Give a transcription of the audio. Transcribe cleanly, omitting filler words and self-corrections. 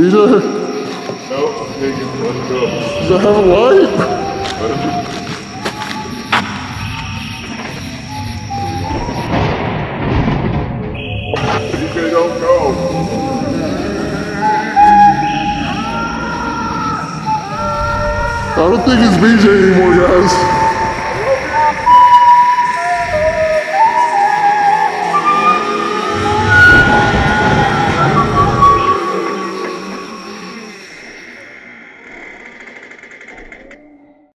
BJ? Nope, nigga, let's go. Does it have a light? BJ, don't go. I don't think it's BJ anymore, guys.